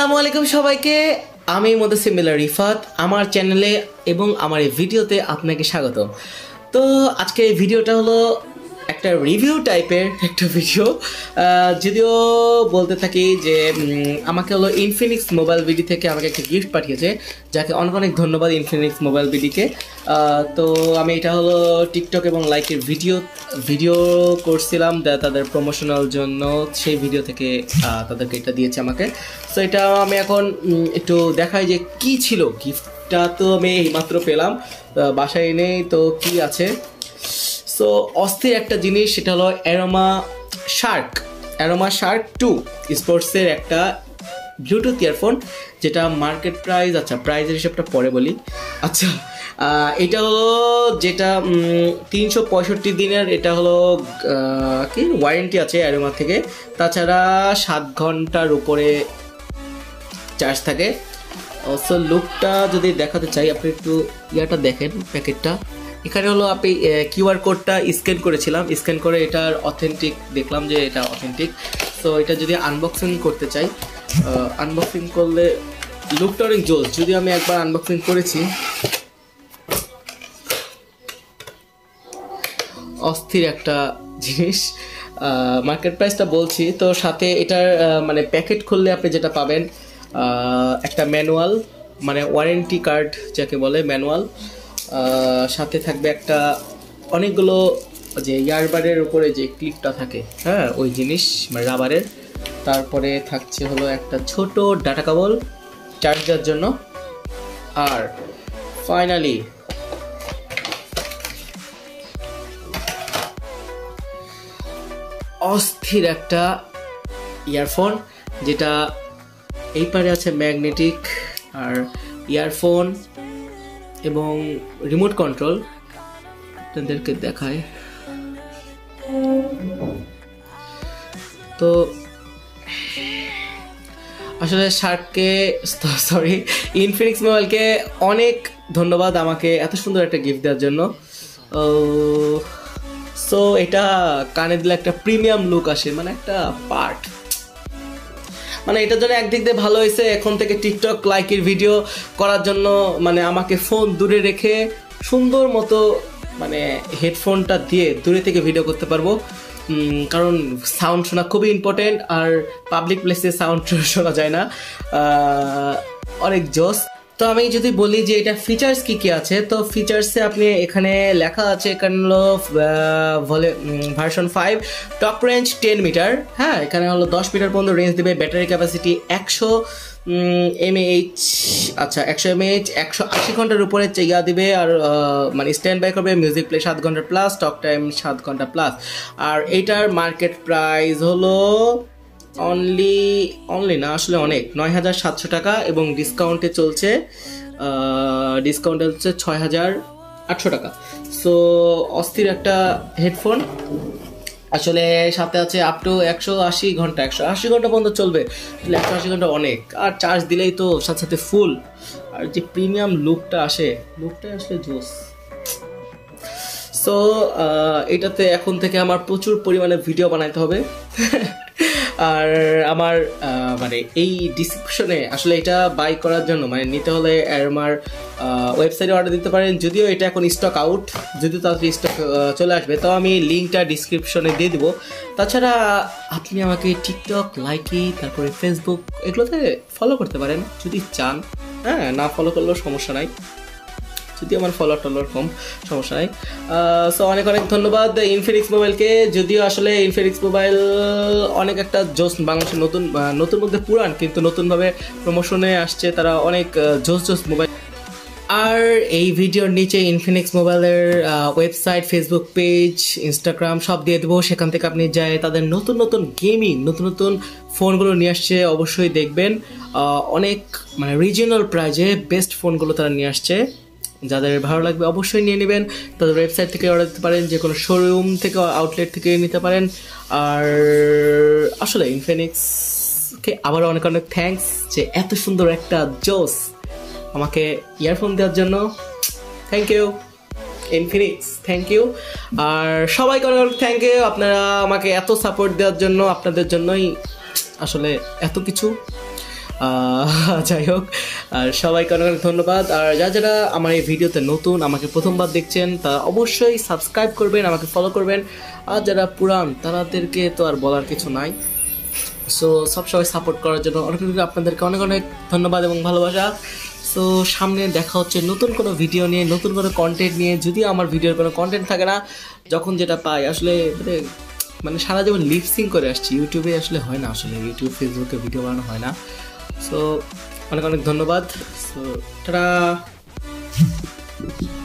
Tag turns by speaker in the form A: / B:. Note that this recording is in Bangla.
A: আসসালামু আলাইকুম সবাইকে, আমি মুতাসিম বিল্লাহ রিফাত আমার চ্যানেলে এবং আমার এই ভিডিওতে আপনাকে স্বাগত। তো আজকে এই ভিডিওটা হলো একটা রিভিউ টাইপের একটা ভিডিও। যদিও বলতে থাকি যে আমাকে হলো ইনফিনিক্স মোবাইল বিডি থেকে আমাকে একটা গিফট পাঠিয়েছে, যাকে অনেক অনেক ধন্যবাদ ইনফিনিক্স মোবাইল বিডিকে। তো আমি এটা হলো টিকটক এবং লাইকের ভিডিও করছিলাম তাদের প্রমোশনাল জন্য, সেই ভিডিও থেকে তাদেরকে এটা দিয়েছে আমাকে। সো এটা আমি এখন একটু দেখাই যে কি ছিল গিফটটা। তো আমি এইমাত্র পেলাম, বাসায় এনে তো কি আছে। সো অস্থির একটা জিনিস, সেটা হলো অ্যারোমা শার্ক 2 স্পোর্টসের একটা ব্লুটুথ ইয়ারফোন, যেটা মার্কেট প্রাইস, আচ্ছা প্রাইসের হিসাবটা পরে বলি। আচ্ছা এটা হলো যেটা 365 দিনের, এটা হলো কি ওয়ারেন্টি আছে অ্যারোমা থেকে। তাছাড়া 7 ঘন্টার উপরে চার্জ থাকে। সো লুকটা যদি দেখাতে চাই, আপনি একটু ইয়াটা দেখেন, প্যাকেটটা। এখানে হলো আপনি কিউআর কোডটা স্ক্যান করেছিলাম, স্ক্যান করে এটার অথেন্টিক দেখলাম যে এটা অথেন্টিক। সো এটা যদি আনবক্সিং করতে চাই, আনবক্সিং করলে লুকটা অনেক জোস। যদি আমি একবার আনবক্সিং করেছি, অস্থির একটা জিনিস। মার্কেট প্রাইসটা বলছি তো, সাথে এটার মানে প্যাকেট খুললে আপনি যেটা পাবেন একটা ম্যানুয়াল, মানে ওয়ারেন্টি কার্ড যাকে বলে, ম্যানুয়াল। সাথে থাকবে একটা অনেকগুলো যে ইয়ারবাডের উপরে যে ক্লিপটা থাকে, হ্যাঁ ওই জিনিস, মানে রাবারের। তারপরে থাকছে হলো একটা ছোট ডাটা কেবল চার্জ দেওয়ার জন্য। আর ফাইনালি অস্থির একটা ইয়ারফোন, যেটা এই পারে আছে ম্যাগনেটিক আর ইয়ারফোন এবং রিমোট কন্ট্রোল। আপনাদেরকে দেখায় তো আসলে ইনফিনিক্স মোবাইলকে অনেক ধন্যবাদ আমাকে এত সুন্দর একটা গিফট দেওয়ার জন্য। সো এটা কানে দিলে একটা প্রিমিয়াম লুক আসে, মানে একটা পার্ট, মানে এটার জন্য একদিক দিয়ে ভালো হয়েছে। এখন থেকে টিকটক লাইকের ভিডিও করার জন্য মানে আমাকে ফোন দূরে রেখে সুন্দর মতো মানে হেডফোনটা দিয়ে দূরে থেকে ভিডিও করতে পারবো, কারণ সাউন্ড শোনা খুবই ইম্পর্টেন্ট। আর পাবলিক প্লেসে সাউন্ড শোনা যায় না, অনেক জোস। তো আমি যদি বলি যে এটা ফিচার্স কী কী আছে, তো ফিচার্সে আপনি এখানে লেখা আছে, এখানে হলো ভার্সন 5, টপ রেঞ্জ 10 মিটার। হ্যাঁ, এখানে হলো 10 মিটার পর্যন্ত রেঞ্জ দেবে, ব্যাটারি ক্যাপাসিটি 100 mAh। আচ্ছা 100 mAh, 180 ঘন্টার উপরে ইয়া দিবে। আর মানে স্ট্যান্ড বাই করবে, মিউজিক প্লে 7 ঘন্টা প্লাস, টক টাইম 7 ঘন্টা প্লাস। আর এইটার মার্কেট প্রাইস হলো অনলি না, আসলে অনেক, 9,700 টাকা, এবং ডিসকাউন্টে চলছে 6,800 টাকা। সো অস্থির একটা হেডফোন। আসলে সাথে আছে আপ টু 180 ঘন্টা পর্যন্ত চলবে। 180 ঘন্টা অনেক, আর চার্জ দিলেই তো সাথে সাথে ফুল। আর যে প্রিমিয়াম লুকটা আসে, লুকটা আসলে জোস। সো এটাতে এখন থেকে আমার প্রচুর পরিমাণে ভিডিও বানাইতে হবে। আর আমার মানে এই ডিসক্রিপশনে আসলে এটা বাই করার জন্য, মানে নিতে হলে আমার ওয়েবসাইটে অর্ডার দিতে পারেন। যদিও এটা এখন স্টক আউট, যদিও তাড়াতাড়ি স্টক চলে আসবে, তো আমি লিঙ্কটা ডিসক্রিপশনে দিয়ে দেবো। তাছাড়া আপনি আমাকে টিকটক, লাইকি, তারপরে ফেসবুক এগুলোতে ফলো করতে পারেন যদি চান। হ্যাঁ, না ফলো করলেও সমস্যা নাই, যদি আমার ফলোয়ার কম, সমস্যা নাই। সো অনেক অনেক ধন্যবাদ ইনফিনিক্স মোবাইলকে। যদিও আসলে ইনফিনিক্স মোবাইল অনেক একটা জোস, বাংলাদেশের নতুন মধ্যে পুরান, কিন্তু নতুনভাবে প্রমোশনে আসছে তারা, অনেক জোস মোবাইল। আর এই ভিডিওর নিচে ইনফিনিক্স মোবাইলের ওয়েবসাইট, ফেসবুক পেজ, ইনস্টাগ্রাম সব দিয়ে দেবো। সেখান থেকে আপনি যায় তাদের নতুন গেমিং, নতুন ফোনগুলো নিয়ে আসছে, অবশ্যই দেখবেন। অনেক মানে রিজনাল প্রাইজে বেস্ট ফোনগুলো তারা নিয়ে আসছে। যাদের ভালো লাগবে অবশ্যই নিয়ে নেবেন। তাদের ওয়েবসাইট থেকে অর্ডার দিতে পারেন, যে কোনো শোরুম থেকে, আউটলেট থেকে নিতে পারেন। আর আসলে ইনফিনিক্সকে আবারও অনেক অনেক থ্যাঙ্কস যে এত সুন্দর একটা জোস আমাকে ইয়ারফোন দেওয়ার জন্য। Thank you Infinix, thank you. আর সবাইকে অনেক অনেক থ্যাংক ইউ, আপনারা আমাকে এত সাপোর্ট দেওয়ার জন্য। আপনাদের জন্যই আসলে এত কিছু। যাই হোক, আর সবাইকে অনেক অনেক ধন্যবাদ। আর যারা আমার এই ভিডিওতে নতুন, আমাকে প্রথমবার দেখছেন, তারা অবশ্যই সাবস্ক্রাইব করবেন, আমাকে ফলো করবেন। আর যারা পুরান তাদেরকে তো আর বলার কিছু নাই। সো সবসময় সাপোর্ট করার জন্য আপনাদেরকে অনেক অনেক ধন্যবাদ এবং ভালোবাসা। সো সামনে দেখা হচ্ছে নতুন কোনো ভিডিও নিয়ে, নতুন কোনো কন্টেন্ট নিয়ে। যদিও আমার ভিডিওর কোনো কন্টেন্ট থাকে না, যখন যেটা পাই আসলে মানে সারা জীবন লিপসিং করে আসছি, ইউটিউবে আসলে হয় না, আসলে ইউটিউব ফেসবুকে ভিডিও বানানো হয় না। সো অনেক অনেক ধন্যবাদ। So tata.